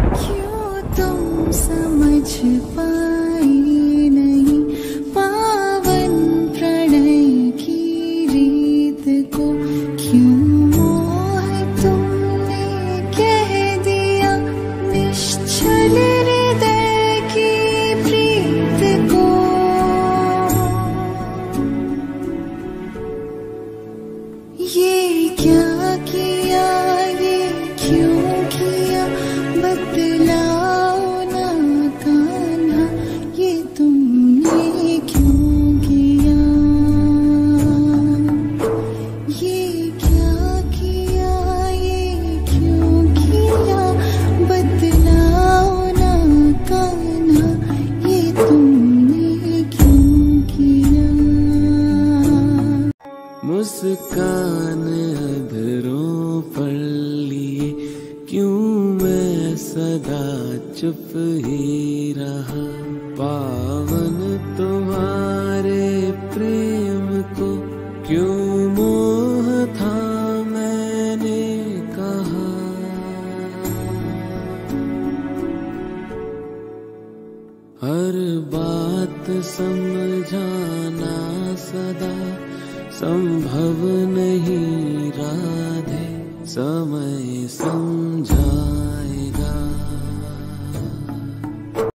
क्यों तुम समझ पाई नहीं पावन प्रणय की रीत को। क्यों मोह तुमने कह दिया निश्चल हृदय की प्रीत को। ये क्या किया, ये क्यों किया, बतलाओ ना कान्हा, ये तुमने क्यों किया। ये क्या किया, ये क्यों किया, बतलाओ ना कान्हा, ये तुमने क्यों किया। मुस्कान अधरों पर लिए क्यों मैं सदा चुप ही रहा। पावन तुम्हारे प्रेम को क्यों मोह था मैंने कहा। हर बात समझाना सदा संभव नहीं राधे, समय समझा